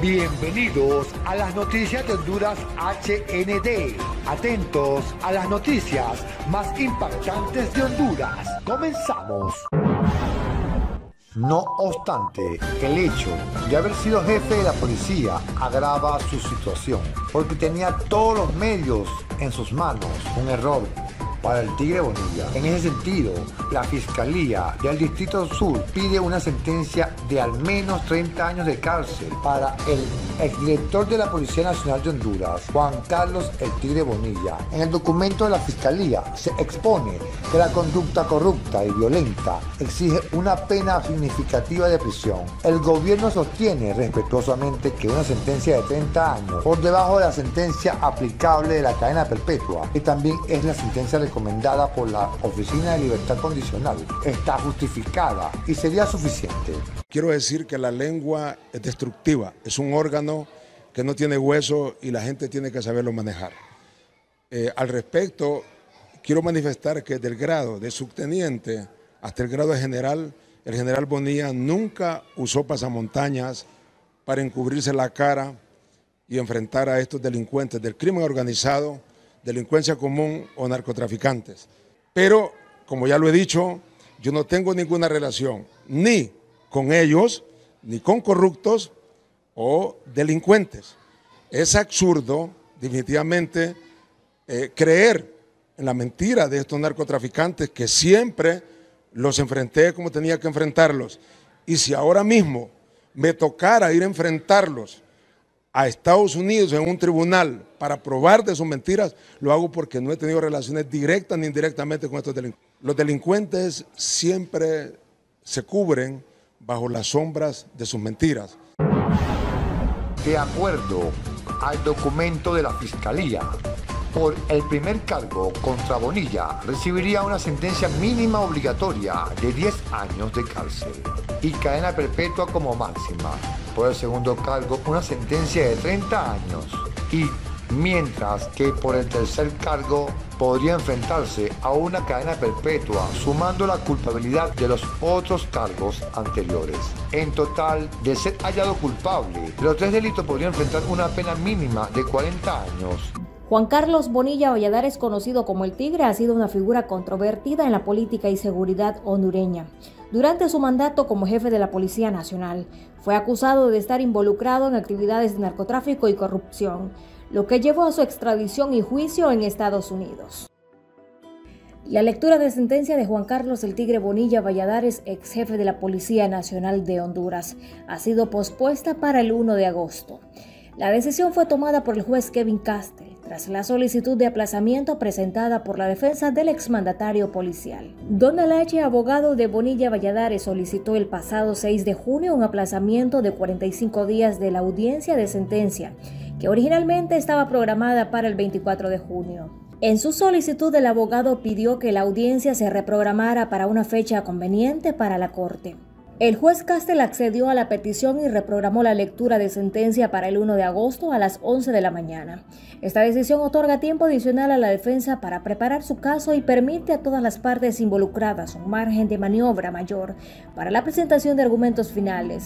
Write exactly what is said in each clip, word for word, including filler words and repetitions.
Bienvenidos a las noticias de Honduras H N D. Atentos a las noticias más impactantes de Honduras. Comenzamos. No obstante, el hecho de haber sido jefe de la policía agrava su situación, porque tenía todos los medios en sus manos. Un error para el Tigre Bonilla. En ese sentido, la Fiscalía del Distrito Sur pide una sentencia de al menos treinta años de cárcel para el exdirector de la Policía Nacional de Honduras, Juan Carlos El Tigre Bonilla. En el documento de la Fiscalía se expone que la conducta corrupta y violenta exige una pena significativa de prisión. El gobierno sostiene respetuosamente que una sentencia de treinta años, por debajo de la sentencia aplicable de la cadena perpetua, que también es la sentencia recomendada por la Oficina de Libertad Condicional, está justificada y sería suficiente. Quiero decir que la lengua es destructiva, es un órgano que no tiene hueso y la gente tiene que saberlo manejar. Eh, al respecto, quiero manifestar que del grado de subteniente hasta el grado de general, el general Bonilla nunca usó pasamontañas para encubrirse la cara y enfrentar a estos delincuentes del crimen organizado, delincuencia común o narcotraficantes. Pero, como ya lo he dicho, yo no tengo ninguna relación ni con ellos, ni con corruptos o delincuentes. Es absurdo, definitivamente, eh, creer en la mentira de estos narcotraficantes, que siempre los enfrenté como tenía que enfrentarlos. Y si ahora mismo me tocara ir a enfrentarlos a Estados Unidos en un tribunal para probar de sus mentiras, lo hago porque no he tenido relaciones directas ni indirectamente con estos delincuentes. Los delincuentes siempre se cubren bajo las sombras de sus mentiras. De acuerdo al documento de la Fiscalía, por el primer cargo contra Bonilla recibiría una sentencia mínima obligatoria de diez años de cárcel y cadena perpetua como máxima. Por el segundo cargo, una sentencia de treinta años, y mientras que por el tercer cargo podría enfrentarse a una cadena perpetua, sumando la culpabilidad de los otros cargos anteriores. En total, de ser hallado culpable de los tres delitos, podría enfrentar una pena mínima de cuarenta años. Juan Carlos Bonilla Valladares, conocido como El Tigre, ha sido una figura controvertida en la política y seguridad hondureña. Durante su mandato como jefe de la Policía Nacional, fue acusado de estar involucrado en actividades de narcotráfico y corrupción, lo que llevó a su extradición y juicio en Estados Unidos. La lectura de sentencia de Juan Carlos El Tigre Bonilla Valladares, ex jefe de la Policía Nacional de Honduras, ha sido pospuesta para el primero de agosto. La decisión fue tomada por el juez Kevin Castell tras la solicitud de aplazamiento presentada por la defensa del exmandatario policial. Donald H., abogado de Bonilla Valladares, solicitó el pasado seis de junio un aplazamiento de cuarenta y cinco días de la audiencia de sentencia, que originalmente estaba programada para el veinticuatro de junio. En su solicitud, el abogado pidió que la audiencia se reprogramara para una fecha conveniente para la Corte. El juez Castell accedió a la petición y reprogramó la lectura de sentencia para el primero de agosto a las once de la mañana. Esta decisión otorga tiempo adicional a la defensa para preparar su caso y permite a todas las partes involucradas un margen de maniobra mayor para la presentación de argumentos finales.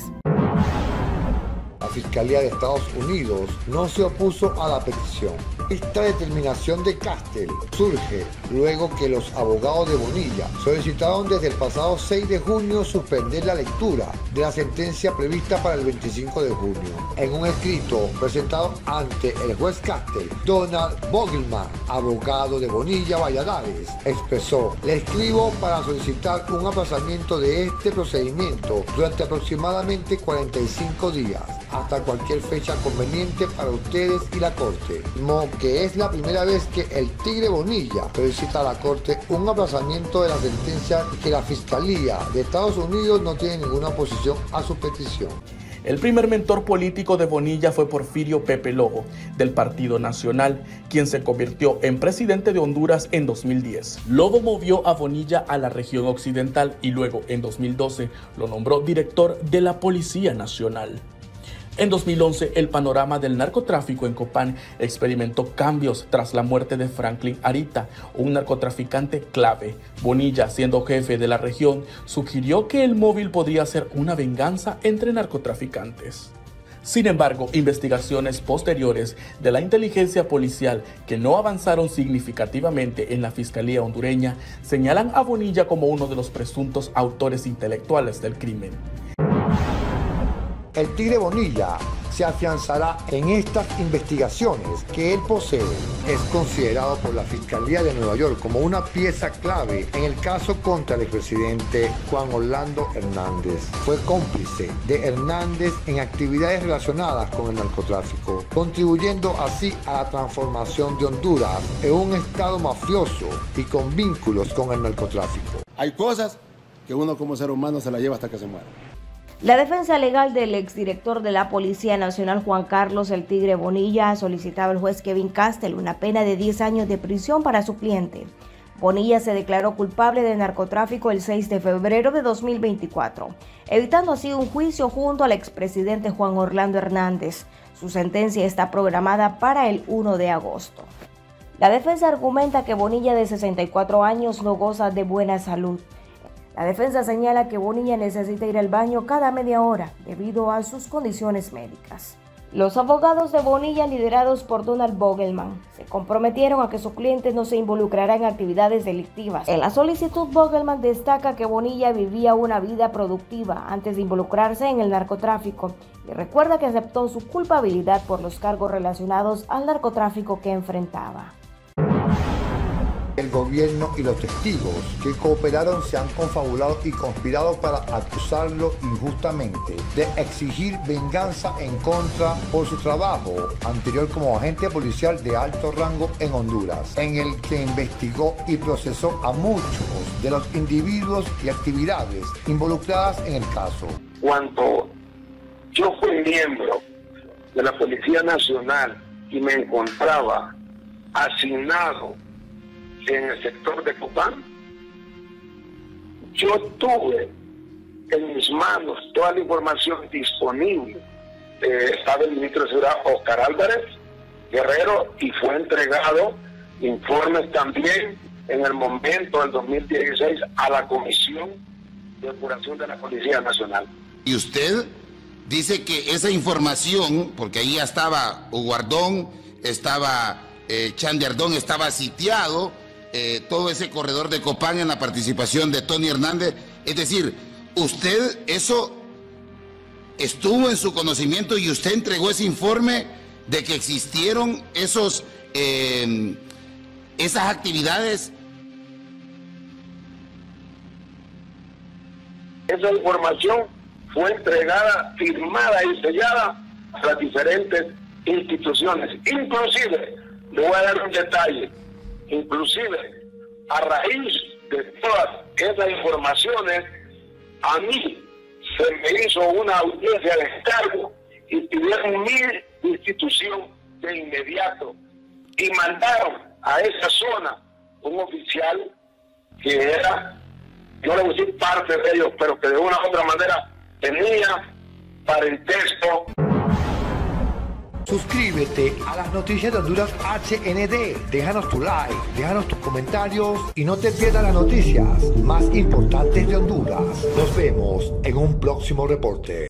La Fiscalía de Estados Unidos no se opuso a la petición. Esta determinación de Castell surge luego que los abogados de Bonilla solicitaron desde el pasado seis de junio suspender la lectura de la sentencia prevista para el veinticinco de junio. En un escrito presentado ante el juez Castell, Donald Vogelman, abogado de Bonilla Valladares, expresó: "Le escribo para solicitar un aplazamiento de este procedimiento durante aproximadamente cuarenta y cinco días, hasta cualquier fecha conveniente para ustedes y la Corte", que es la primera vez que el Tigre Bonilla solicita a la Corte un aplazamiento de la sentencia y que la Fiscalía de Estados Unidos no tiene ninguna oposición a su petición. El primer mentor político de Bonilla fue Porfirio Pepe Lobo, del Partido Nacional, quien se convirtió en presidente de Honduras en dos mil diez. Lobo movió a Bonilla a la región occidental y luego, en dos mil doce, lo nombró director de la Policía Nacional. En dos mil once, el panorama del narcotráfico en Copán experimentó cambios tras la muerte de Franklin Arita, un narcotraficante clave. Bonilla, siendo jefe de la región, sugirió que el móvil podría ser una venganza entre narcotraficantes. Sin embargo, investigaciones posteriores de la inteligencia policial que no avanzaron significativamente en la Fiscalía hondureña señalan a Bonilla como uno de los presuntos autores intelectuales del crimen. El Tigre Bonilla se afianzará en estas investigaciones que él posee. Es considerado por la Fiscalía de Nueva York como una pieza clave en el caso contra el expresidente Juan Orlando Hernández. Fue cómplice de Hernández en actividades relacionadas con el narcotráfico, contribuyendo así a la transformación de Honduras en un estado mafioso y con vínculos con el narcotráfico. Hay cosas que uno como ser humano se la lleva hasta que se muera. La defensa legal del exdirector de la Policía Nacional, Juan Carlos El Tigre Bonilla, ha solicitado al juez Kevin Castel una pena de diez años de prisión para su cliente. Bonilla se declaró culpable de narcotráfico el seis de febrero de dos mil veinticuatro, evitando así un juicio junto al expresidente Juan Orlando Hernández. Su sentencia está programada para el primero de agosto. La defensa argumenta que Bonilla, de sesenta y cuatro años, no goza de buena salud. La defensa señala que Bonilla necesita ir al baño cada media hora debido a sus condiciones médicas. Los abogados de Bonilla, liderados por Donald Vogelman, se comprometieron a que su cliente no se involucrará en actividades delictivas. En la solicitud, Vogelman destaca que Bonilla vivía una vida productiva antes de involucrarse en el narcotráfico y recuerda que aceptó su culpabilidad por los cargos relacionados al narcotráfico que enfrentaba. El gobierno y los testigos que cooperaron se han confabulado y conspirado para acusarlo injustamente de exigir venganza en contra por su trabajo anterior como agente policial de alto rango en Honduras, en el que investigó y procesó a muchos de los individuos y actividades involucradas en el caso. Cuando yo fui miembro de la Policía Nacional y me encontraba asignado en el sector de Copán, yo tuve en mis manos toda la información disponible. Eh, estaba el ministro de Seguridad Oscar Álvarez Guerrero y fue entregado informes también en el momento del dos mil dieciséis a la Comisión de Depuración de la Policía Nacional. Y usted dice que esa información, porque ahí estaba Uguardón, estaba eh, Chandiardón, estaba sitiado, Eh, todo ese corredor de Copán en la participación de Tony Hernández. Es decir, usted eso estuvo en su conocimiento y usted entregó ese informe de que existieron esos eh, esas actividades. Esa información fue entregada, firmada y sellada a las diferentes instituciones. Inclusive, le voy a dar un detalle, inclusive a raíz de todas esas informaciones, a mí se me hizo una audiencia de encargo y pidieron mi institución de inmediato y mandaron a esa zona un oficial que era, yo le voy a decir parte de ellos, pero que de una u otra manera tenía parentesco. Suscríbete a las noticias de Honduras H N D, déjanos tu like, déjanos tus comentarios y no te pierdas las noticias más importantes de Honduras. Nos vemos en un próximo reporte.